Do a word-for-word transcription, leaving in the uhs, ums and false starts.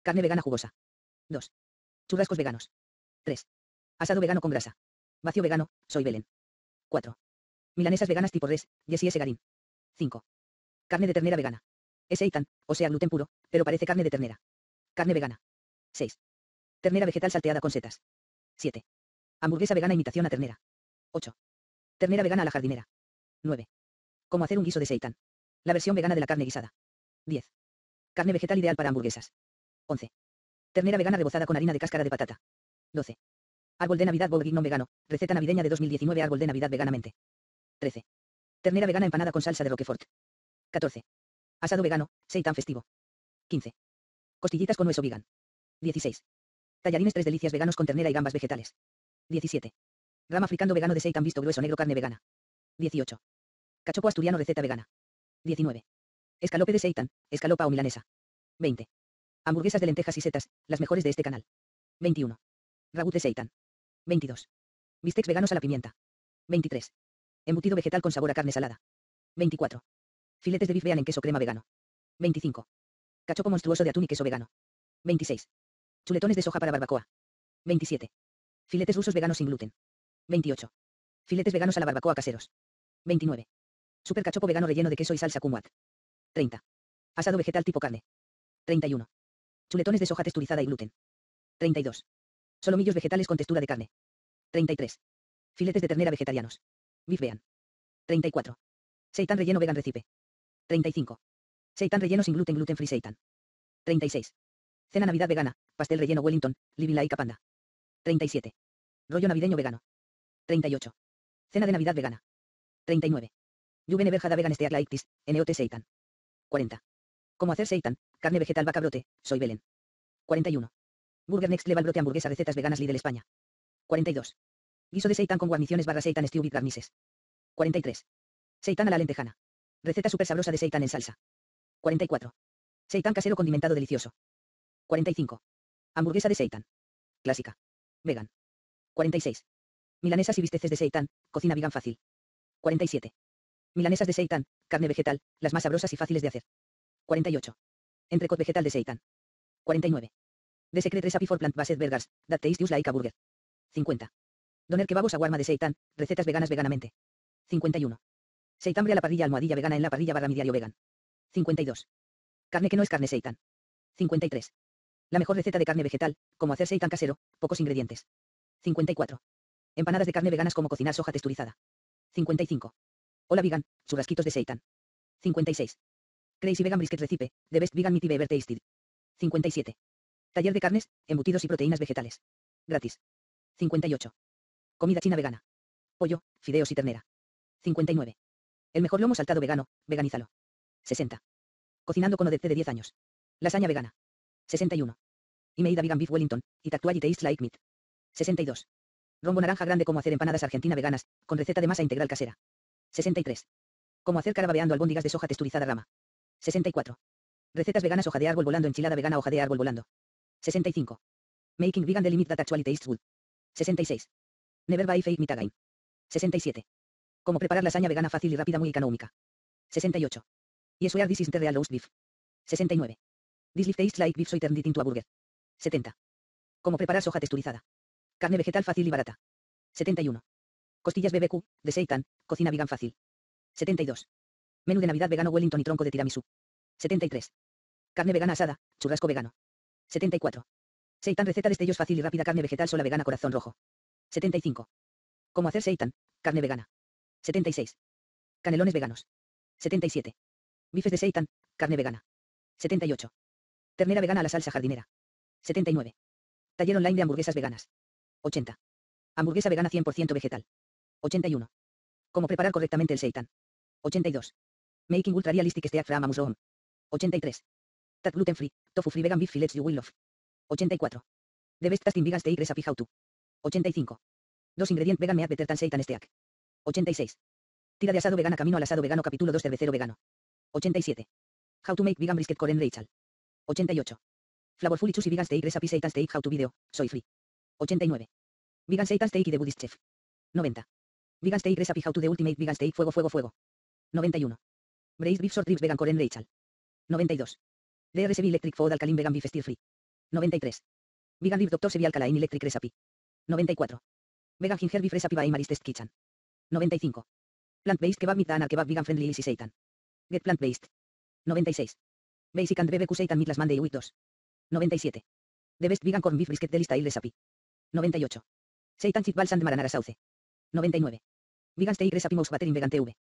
Carne vegana jugosa. dos. Churrascos veganos. tres. Asado vegano con grasa. Vacío vegano, soy Belén. cuatro. Milanesas veganas tipo res, Jessie S. Garín. cinco. Carne de ternera vegana. Es seitan, o sea gluten puro, pero parece carne de ternera. Carne vegana. seis. Ternera vegetal salteada con setas. siete. Hamburguesa vegana imitación a ternera. ocho. Ternera vegana a la jardinera. nueve. Cómo hacer un guiso de seitan. La versión vegana de la carne guisada. diez. Carne vegetal ideal para hamburguesas. once. Ternera vegana rebozada con harina de cáscara de patata. doce. Árbol de Navidad bourguignon vegano, receta navideña de dos mil diecinueve. Árbol de Navidad veganamente. trece. Ternera vegana empanada con salsa de Roquefort. catorce. Asado vegano, seitan festivo. quince. Costillitas con hueso vegan. dieciséis. Tallarines tres delicias veganos con ternera y gambas vegetales. diecisiete. Rama africano vegano de seitan visto grueso negro carne vegana. dieciocho. Cachopo asturiano receta vegana. diecinueve. Escalope de seitan, escalopa o milanesa. veinte. Hamburguesas de lentejas y setas, las mejores de este canal. veintiuno. Ragut de seitan. veintidós. Bistecs veganos a la pimienta. veintitrés. Embutido vegetal con sabor a carne salada. veinticuatro. Filetes de beef vegan en queso crema vegano. veinticinco. Cachopo monstruoso de atún y queso vegano. veintiséis. Chuletones de soja para barbacoa. veintisiete. Filetes rusos veganos sin gluten. veintiocho. Filetes veganos a la barbacoa caseros. veintinueve. Super cachopo vegano relleno de queso y salsa kumquat. treinta. Asado vegetal tipo carne. treinta y uno. Chuletones de soja texturizada y gluten. treinta y dos. Solomillos vegetales con textura de carne. treinta y tres. Filetes de ternera vegetarianos. Beef vegan. treinta y cuatro. Seitan relleno vegan recipe. treinta y cinco. Seitan relleno sin gluten gluten free seitan. treinta y seis. Cena Navidad vegana, pastel relleno Wellington, living like a panda. treinta y siete. Rollo navideño vegano. treinta y ocho. Cena de Navidad vegana. treinta y nueve. Yuvene verjada vegan steak like this, N O T seitan. cuarenta. Cómo hacer seitan, carne vegetal vaca brote, soy Belén. cuarenta y uno. Burger Next Level brote hamburguesa recetas veganas Lidl España. cuarenta y dos. Guiso de seitan con guarniciones barra seitan stew with garnises. cuarenta y tres. Seitan a la lentejana. Receta super sabrosa de seitan en salsa. cuarenta y cuatro. Seitan casero condimentado delicioso. cuarenta y cinco. Hamburguesa de seitan. Clásica. Vegan. cuarenta y seis. Milanesas y bisteces de seitan, cocina vegan fácil. cuarenta y siete. Milanesas de seitan, carne vegetal, las más sabrosas y fáciles de hacer. cuarenta y ocho. Entrecot vegetal de seitan. cuarenta y nueve. The Secret Recipe for Plant-Based Burgers, that taste just like a burger. cincuenta. Doner kebabos shawarma de seitan, recetas veganas veganamente. cincuenta y uno. Seitambre a la parrilla almohadilla vegana en la parrilla barra mi diario vegan. cincuenta y dos. Carne que no es carne seitan. cincuenta y tres. La mejor receta de carne vegetal, como hacer seitan casero, pocos ingredientes. cincuenta y cuatro. Empanadas de carne veganas como cocinar soja texturizada. cincuenta y cinco. Hola vegan, churrasquitos de seitan. cincuenta y seis. Crazy Vegan Brisket Recipe, The Best Vegan Meat Ever Tasted. cincuenta y siete. Taller de carnes, embutidos y proteínas vegetales. Gratis. cincuenta y ocho. Comida china vegana. Pollo, fideos y ternera. cincuenta y nueve. El mejor lomo saltado vegano, veganízalo. sesenta. Cocinando con Odette de diez años. Lasaña vegana. sesenta y uno. Y Meida Vegan Beef Wellington, It actually tastes like meat. sesenta y dos. Rombo naranja grande como hacer empanadas argentina veganas, con receta de masa integral casera. sesenta y tres. Cómo hacer carababeando albóndigas de soja texturizada rama. sesenta y cuatro. Recetas veganas hoja de árbol volando enchilada vegana hoja de árbol volando. sesenta y cinco. Making vegan the limit that actually tastes good. sesenta y seis. Never buy fake meat again. sesenta y siete. Cómo preparar lasaña vegana fácil y rápida muy económica. sesenta y ocho. Y swear this is the real roast beef. sesenta y nueve. This leaf tastes like beef so I turned it into a burger. setenta. Cómo preparar soja texturizada. Carne vegetal fácil y barata. setenta y uno. Costillas B B Q, de seitan, cocina vegan fácil. setenta y dos. Menú de Navidad vegano Wellington y tronco de tiramisú. setenta y tres. Carne vegana asada, churrasco vegano. setenta y cuatro. Seitan receta de estellos fácil y rápida carne vegetal sola vegana corazón rojo. setenta y cinco. Cómo hacer seitan, carne vegana. setenta y seis. Canelones veganos. setenta y siete. Bifes de seitan, carne vegana. setenta y ocho. Ternera vegana a la salsa jardinera. setenta y nueve. Taller online de hamburguesas veganas. ochenta. Hamburguesa vegana cien por ciento vegetal. ochenta y uno. Cómo preparar correctamente el seitan. ochenta y dos. Making ultra realistic steak from a mushroom. ochenta y tres. Tat gluten free, tofu free vegan beef fillets you will love. ochenta y cuatro. The best tasting vegan steak recipe how to. ochenta y cinco. Dos ingredient vegan meat better than seitan steak. ochenta y seis. Tira de asado vegana camino al asado vegano capítulo dos cervecero vegano. ochenta y siete. How to make vegan brisket Coren Rachel. ochenta y ocho. Flavorful y juicy vegan steak recipe seitan steak how to video, soy free. ochenta y nueve. Vegan seitan steak y the Buddhist chef. noventa. Vegan steak recipe how to the ultimate vegan steak fuego fuego fuego. noventa y uno. Braised beef short ribs vegan Coren Rachel. noventa y dos. D R S B electric food alkaline vegan beef stir free. noventa y tres. Vegan Live Doctor Sevi Alkaline Electric Recipe. noventa y cuatro. Vegan Ginger Beef Recipe by Mary's Test Kitchen. noventa y cinco. Plant-based kebab meat and kebab vegan friendly easy seitan. Get plant-based. noventa y seis. Basic and B B Q seitan meat last Monday week dos. noventa y siete. The best vegan corn beef brisket deli style recipe. noventa y ocho. Seitan chip balls and marinara sauce. noventa y nueve. Vegan steak recipe mouse butter in vegan T V.